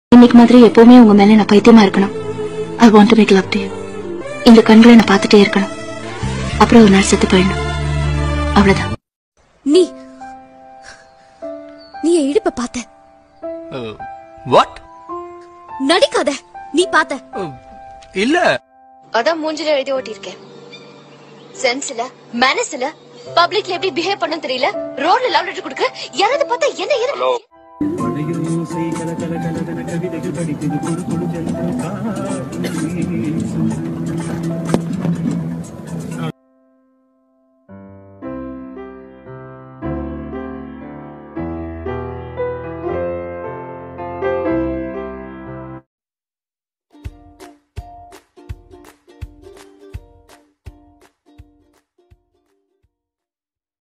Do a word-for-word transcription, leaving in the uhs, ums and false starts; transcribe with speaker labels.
Speaker 1: இன்னைக்கு மாதிரி எப்பவுமே உங்க மேல நான் பைத்தியமா இருக்கணும். I want to make love to you. இந்த கண்களை நான் பார்த்துட்டே இருக்கணும். அப்புறம் ஒரு நாள் செத்து போயிடணும். அவ்வளவுதான்.
Speaker 2: நீ நீ இடுப்ப பார்த்த?
Speaker 3: வாட்?
Speaker 2: நடிக்காத. நீ பார்த்த?
Speaker 3: இல்ல.
Speaker 2: அதான் மூஞ்சில எழுதி ஓட்டி இருக்கேன். சென்ஸ்ல, மேனஸ்ல, பப்ளிக்ல எப்படி பிஹேவ் பண்ணனும் தெரியல. ரோட்ல லவ் லெட்டர் கொடுக்க யாராவது பார்த்தா என்ன என்ன? கவிதைகள் படிக்குது கொடு கொடு ஜென்மம்